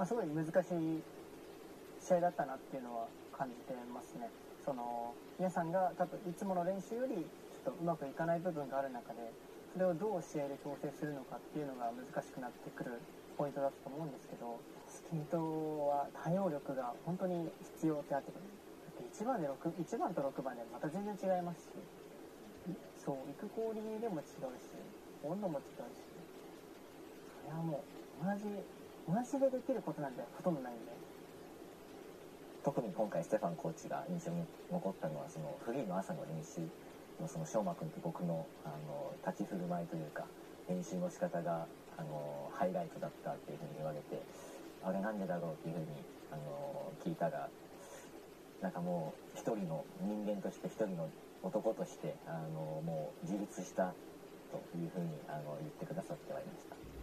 すごい難しい試合だったなっていうのは感じてますね。皆さんが多分いつもの練習よりちょっとうまくいかない部分がある中で、それをどう試合で調整するのかっていうのが難しくなってくるポイントだったと思うんですけど、スケートは対応力が本当に必要ってなってくる。1番と6番でまた全然違いますし、そう、行く氷でも違うし、温度も違うし、それはもう同じでできることなんてほとんどないんで。 特に今回ステファンコーチが印象に残ったのは、そのフリーの朝の練習のその翔馬くんと僕の立ち振る舞いというか、練習の仕方がハイライトだったっていうふうに言われて、あれなんでだろうっていうふうに聞いたら、なんかもう一人の人間として、一人の男としてもう自立したというふうに言ってくださってはいました。